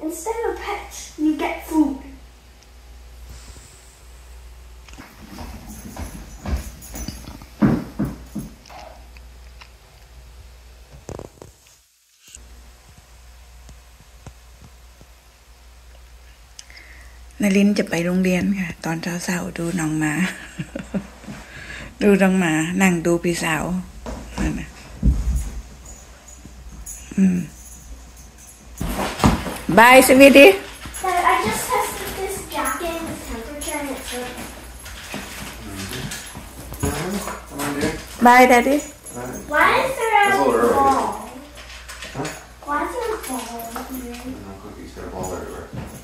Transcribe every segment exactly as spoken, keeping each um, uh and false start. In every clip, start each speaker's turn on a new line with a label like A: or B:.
A: instead of pets you get food
B: นลินจะไปโรงเรียนค่ะตอนเช้าๆดูน้องหมาดูน้องหมานั่งดูพี่สาวนั่นนะอืมบายสวีดี
A: Dad, I just tested this jacket and its temperature and it's good.
B: บายดาดิ
A: Why is there a
C: It's a little early.
A: ball?
C: Huh?
A: Why is there a ball here?
C: No, Cookie's got a ball everywhere.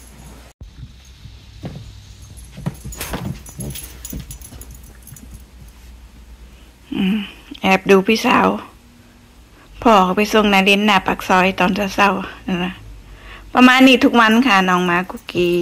B: แอบดูพี่สาวพ่อเขาไปส่งนาลินหน้าปากซอยตอนเช้าๆนั่นนะประมาณนี้ทุกวันค่ะน้องหมากุกกี้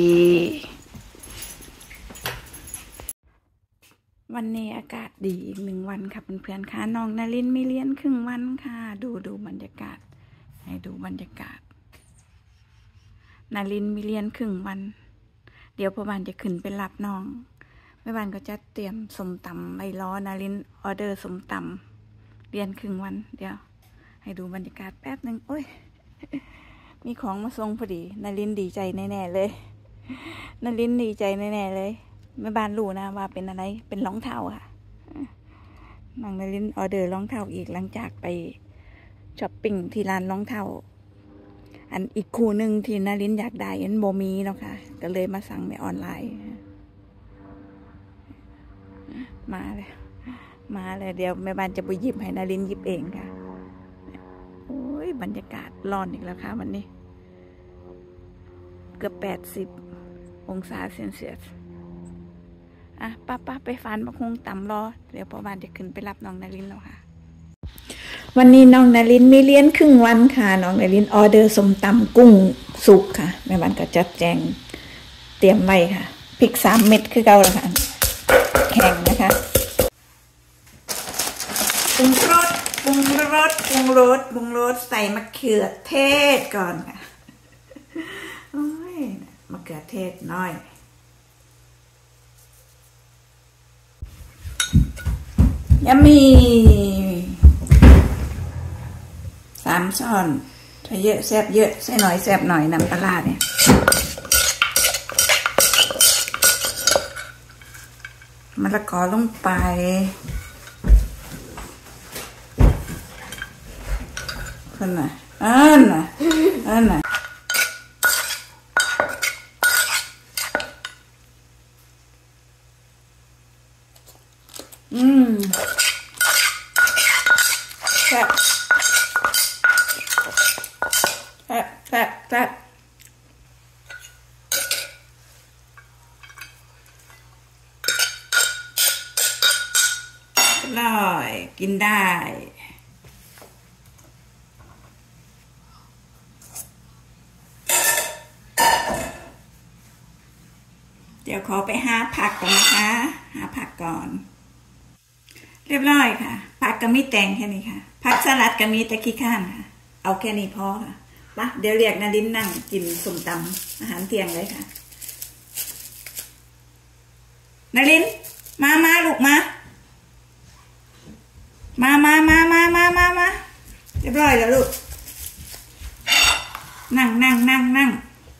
B: วันนี้อากาศดีอีกหนึ่งวันค่ะเพื่อนๆค่ะน้องนาลินมีเรียนครึ่งวันค่ะดูดูบรรยากาศให้ดูบรรยากาศนาลินมีเรียนครึ่งวันเดี๋ยวพ่อบ้านจะขึ้นไปรับน้องแม่บ้านก็จะเตรียมสมตำไว้รอนาลินออเดอร์สมตำเรียนครึ่งวันเดี๋ยวให้ดูบรรยากาศแป๊บหนึ่งโอ้ยมีของมาส่งพอดีนาลินดีใจแน่ๆเลยนาลินดีใจแน่ๆเลยแม่บ้านรู้นะว่าเป็นอะไรเป็นรองเท้าค่ะน้องนาลินออเดอร์รองเท้าอีกหลังจากไปช้อปปิ้งที่ร้านรองเท้าอันอีกคู่หนึ่งที่นาลินอยากได้อันโบมีเนาะค่ะก็เลยมาสั่งในออนไลน์มาเลยมาเลยเดี๋ยวแม่บ้านจะไปหยิบให้นารินหยิบเองค่ะโอ้ยบรรยากาศร้อนอีกแล้วค่ะวันนี้เกือบแปดสิบองศาเซนเซียสอ่ะป้าป้าไปฟันมะฮุงต่ำรอเดี๋ยวพ่อบ้านจะขึ้นไปรับน้องนารินแล้วค่ะวันนี้น้องนารินมีเลี้ยนครึ่งวันค่ะน้องนารินออเดอร์สมตำกุ้งสุกค่ะแม่บ้านก็จัดแจงเตรียมไว้ค่ะพริกสามเม็ดคือเก่าแล้วค่ะแข็งนะคะปรุงรสปรุงรสปรุงรสปรุงรสใส่มะเขือเทศก่อนค่ะโอ้ยมะเขือเทศน้อยยำมีสามช้อนถ้าเยอะแซ่บเยอะใส่หน่อยแซ่บหน่อยน้ำปลาเนี่ยมะละกอลงไปคนน่ะอันน่ะอันน่ะอืมแซ่บแซ่บแซ่บแซ่บอร่อยกินได้เดี๋ยวขอไปหาผักก่อนนะคะหาผักก่อนเรียบร้อยค่ะผักก็มีแตงแค่นี้ค่ะผักสลัดก็มีแต่ขี้ข้านค่ะเอาแค่นี้พอค่ะปะเดี๋ยวเรียกนารินนั่งกินส้มตำอาหารเที่ยงเลยค่ะนารินมามาลูกมามามามามามามามาเรียบร้อยแล้วลูกนั่งนั่งนั่งนั่ง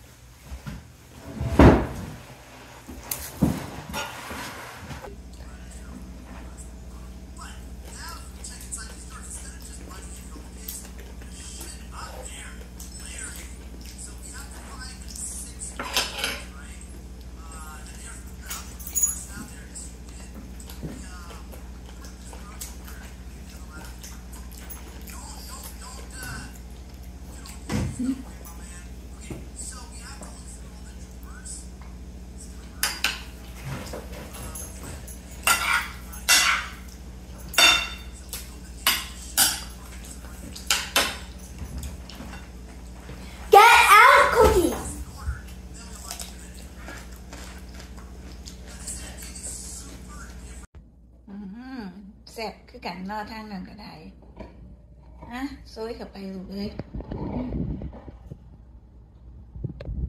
B: แซ่บคือกันนอทางนั้นก็ได้ฮะโซยเข้าไปลูกเลย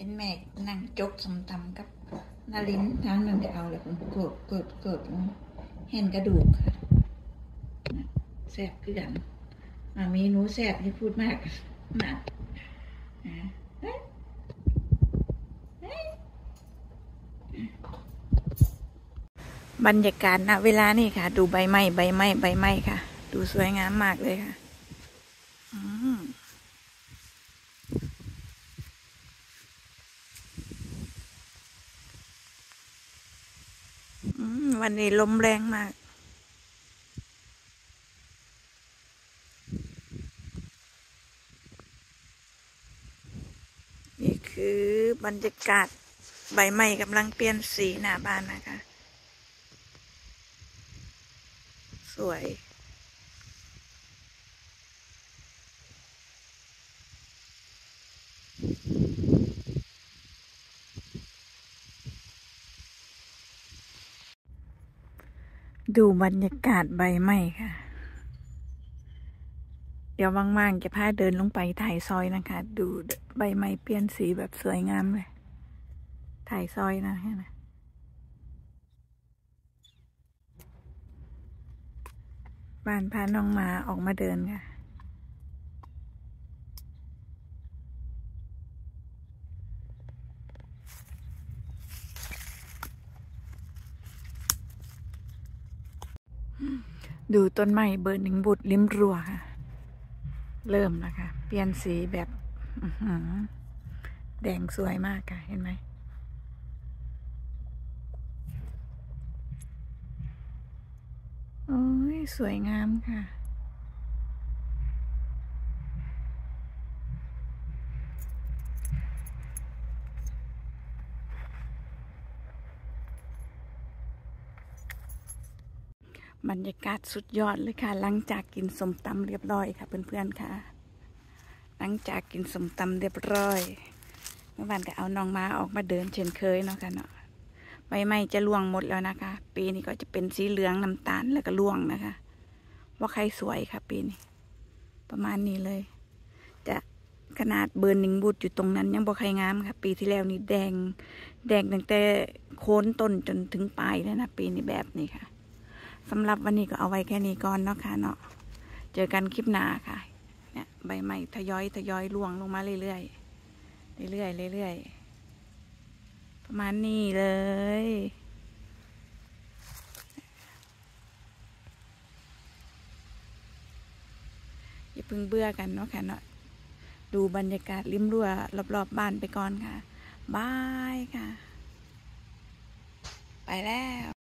B: เห็นแม่นั่งจกสมตำกับนารินทางนั้นจะเอาเลยผมกดกดกดเห็นกระดูกค่ะแซ่บคือกันมามีหนูแซ่บที่พูดมากนะบรรยากาศณเวลานี่ค่ะดูใบไม้ใบไม้ใบไม้ค่ะดูสวยงามมากเลยค่ะอืมอืมวันนี้ลมแรงมากนี่คือบรรยากาศใบไม้กำลังเปลี่ยนสีหน้าบ้านนะคะสวยดูบรรยากาศใบไม้ค่ะเดี๋ยวว่างๆจะพาเดินลงไปถ่ายซอยนะคะดูใบไม้เปลี่ยนสีแบบสวยงามเลยถ่ายซอยนะฮะนะบ้านพาน้องมาออกมาเดินค่ะดูต้นไม้เบอร์หนึ่งบุดริมรั้วค่ะเริ่มแล้วค่ะเปลี่ยนสีแบบแดงสวยมากค่ะเห็นไหมโอ้ยสวยงามค่ะบรรยากาศสุดยอดเลยค่ะหลังจากกินส้มตำเรียบร้อยค่ะเพื่อนๆค่ะหลังจากกินส้มตำเรียบร้อยเมื่อวานก็เอาน้องม้าออกมาเดินเช่นเคยเนาะค่ะเนาะใบไม้จะร่วงหมดแล้วนะคะปีนี้ก็จะเป็นสีเหลืองน้ำตาลแล้วก็ร่วงนะคะว่าใครสวยค่ะปีนี้ประมาณนี้เลยจะขนาดเบอร์หนึ่งบูดอยู่ตรงนั้นยังบ่ใครงามค่ะปีที่แล้วนี่แดงแดงตั้งแต่โคนต้นจนถึงปลายแล้วนะปีนี้แบบนี้ค่ะสำหรับวันนี้ก็เอาไว้แค่นี้ก่อนเนาะค่ะเนาะเจอกันคลิปหน้าค่ะเนี่ยใบไม้ทยอยทยอยร่วงลงมาเรื่อยๆเรื่อยๆเรื่อยๆประมาณนี้เลยอย่าเพิ่งเบื่อกันเนาะค่ะเนาะดูบรรยากาศริมรั้วรอบๆบ้านไปก่อนค่ะบายค่ะไปแล้ว